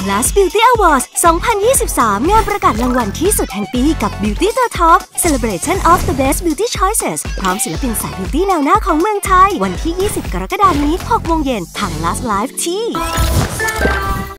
Last Beauty Awards 2023 งานประกาศรางวัลที่สุดแห่งปีกับ Beauty the Top Celebration of the Best Beauty Choices พร้อมศิลปินสาย Beauty แนวหน้าของเมืองไทยวันที่ 20 กรกฎาคมนี้ 6 โมงเย็นทาง Last Live ที่